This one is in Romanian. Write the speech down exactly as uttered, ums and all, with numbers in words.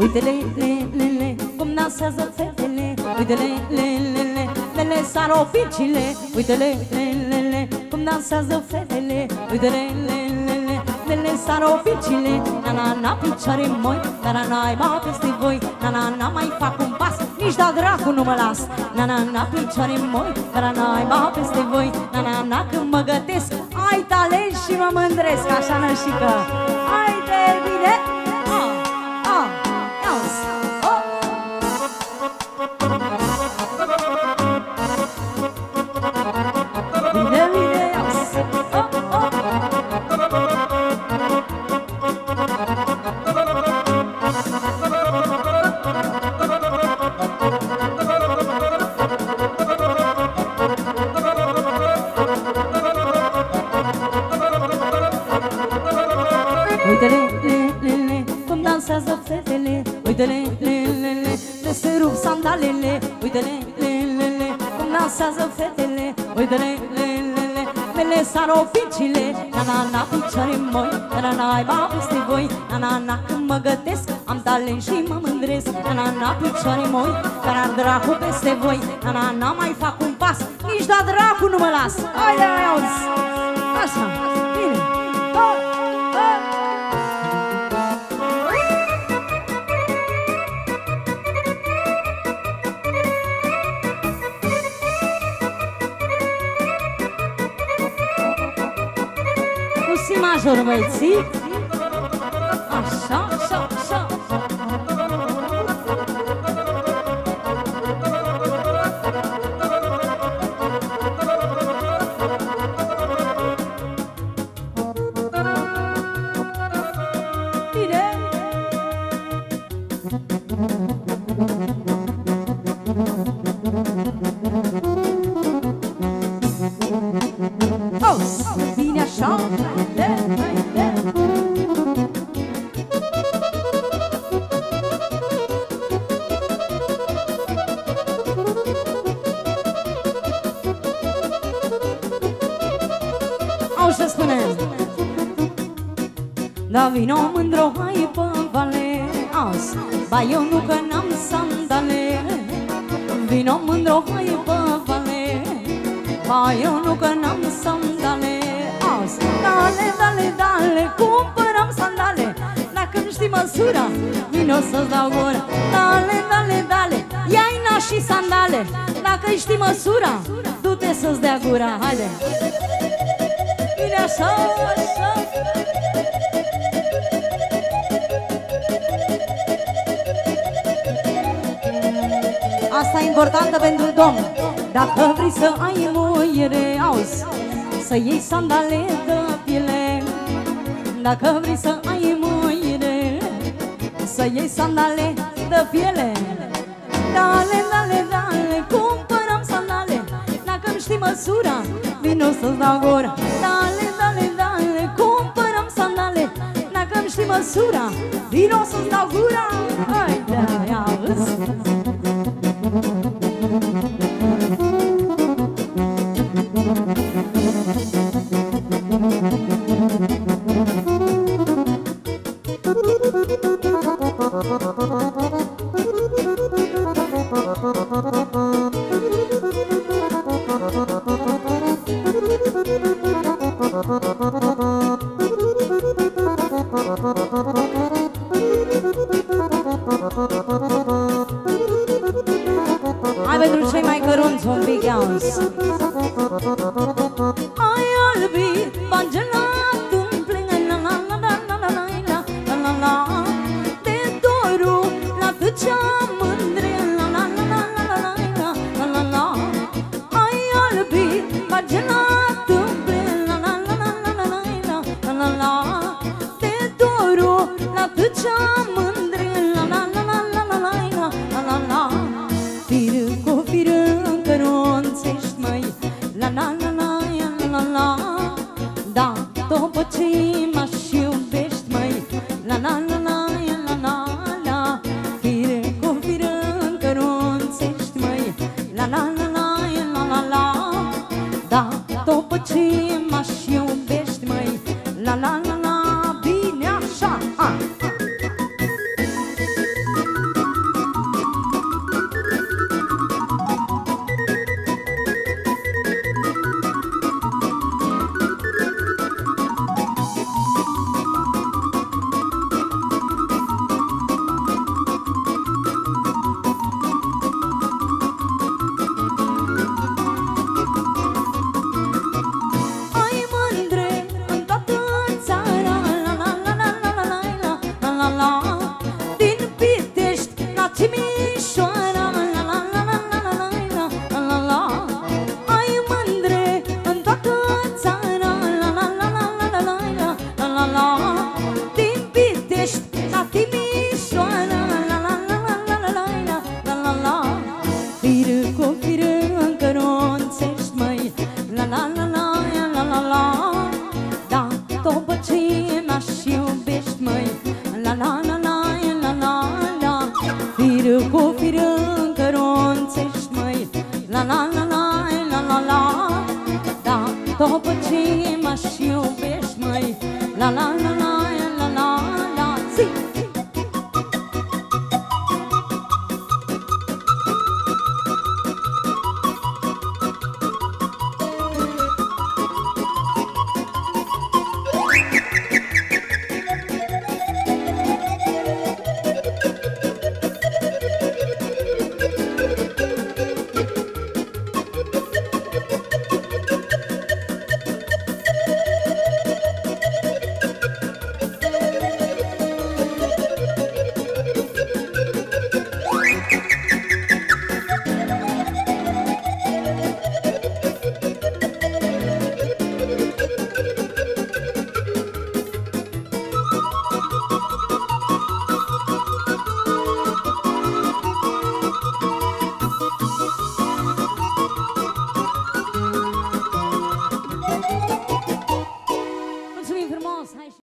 uite-le, le, le, le, cum dansează fetele. Uite-le, le, le, le, le, le, saroficile. Uite-le, le, le, le, cum dansează fetele. Uite-le, le, le, le, le, le, saroficile. Na-na-na, picioare moi, na-na-na, ba peste voi. Na-na-na, mai fac un pas, nici da dracu nu mă las. Na-na-na, picioare moi, na-na-na, ba peste voi. Na-na-na, când mă gătesc, ai talent și mă mândresc. Așa, nășică, haide, bine. Ah, ah, ia-uzi, oh. Bine, bine, ia-uzi, oh, oh. Uite-le, le, le, le, cum dansează fetele. Uite-le, le, le, le, le, se rup sandalele. Uite-le, le, le, le, cum dansează fetele. Uite-le, le, le, le, le, le, saroficile. Na-na-na, picioare moi, na-na-na, ba peste voi. Na-na-na, când mă gătesc, am talent și mă mândresc. Na-na-na, picioare moi, dar dracu peste voi. Na-na-na, mai fac un pas, nici da dracu nu mă las. Haide, mai auzi, așa, bine. Oh, oh. Si major, băieții. Așa, așa, așa. Bine. Auzi, bine așa. Auzi, spune. Da, vino mândro, hai pe vale. Auzi, ba eu nu că n-am sandale. Vino mândro, hai pe vale. Ba eu nu că n-am sandale. Auzi, dale, dale, dale, cumpărăm sandale. Dacă nu știi măsura, vino să-ți dau gura. Dale, dale, dale, ia-i na și sandale. Dacă știi măsura, du-te să-ți dea gura. Haide! Bine așa, așa. Asta e importantă pentru domn. Dacă vrei să ai muiere, auzi, să iei sandale de piele. Dacă vrei să ai muiere, să iei sandale de piele. Dale, dale, dale, cumpărăm sandale. Dacă nu știi măsura, vino să-ți dau gura. Dale, dale, dale, cumpărăm sandale. Dacă nu știi măsura, vino să-ți dau gura. Haide, ia-uzi. Hai pentru cei mai cărunți un pic, ia-uzi. Ai albit, bangelat, umple, la la la la la la la la la la. De dorul la tăcea mândre, la la la la la la la la la. Ai albit, bangelat, umple, la la la la la la la la la. De dorul la tăcea mândre, la la la la la la la la la. Firă cu firă cărunțești, măi, la la la la la la. Da, după ce m-aș iubești, măi, la la la la la la la. Firă cu firă cărunțești, măi, la la la la la la la. Da, după ce m-aș iubești, măi, la la la la. Bine așa, ha! la la la la la la. Da, după ce m-aș iubești, măi, la la la la